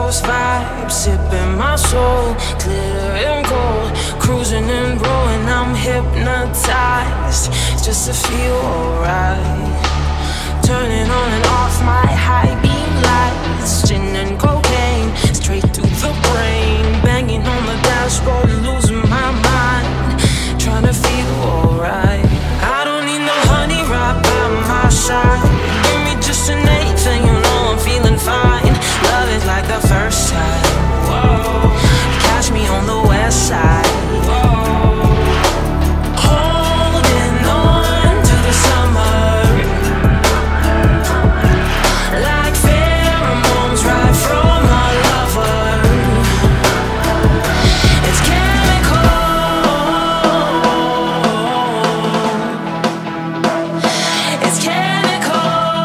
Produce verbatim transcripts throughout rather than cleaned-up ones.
Ghost vibe, sipping my soul, glitter and gold, cruising and blowing, I'm hypnotized just to feel alright. Turning on and off my high beam lights, gin and cocaine, straight to the brain, banging on the dashboard, losing my mind, trying to feel alright. I don't need no honey right by my side, give me just an anything, you know I'm feeling fine. Love it like the first time. Whoa. Catch me on the west side. Whoa. Holding on to the summer, like pheromones right from a lover. It's chemical. It's chemical.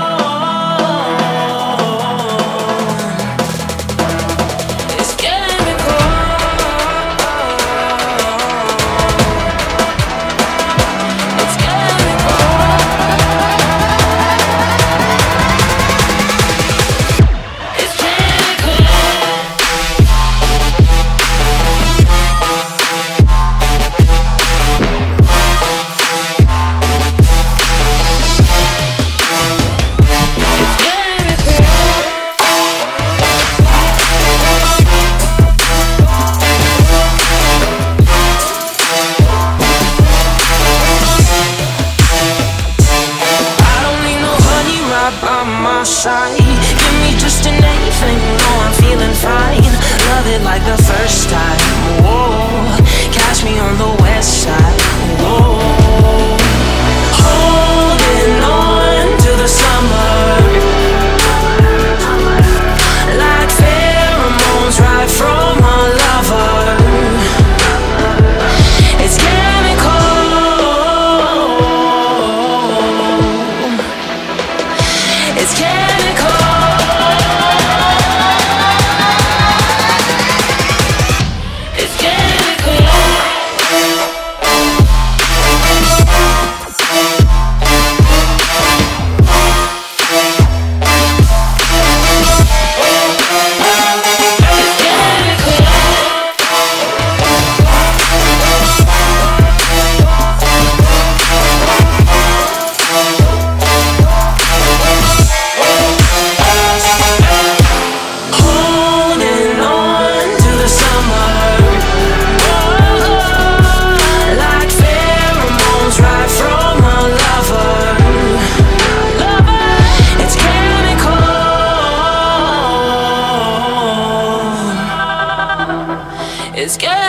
By my side, give me just an anything, you know I'm feeling fine. Love it like the first time. Whoa, catch me on the west side. Whoa, holding on to the summer, like pheromones right from a lover. It's chemical. It's chemical. It's chemical. It's good.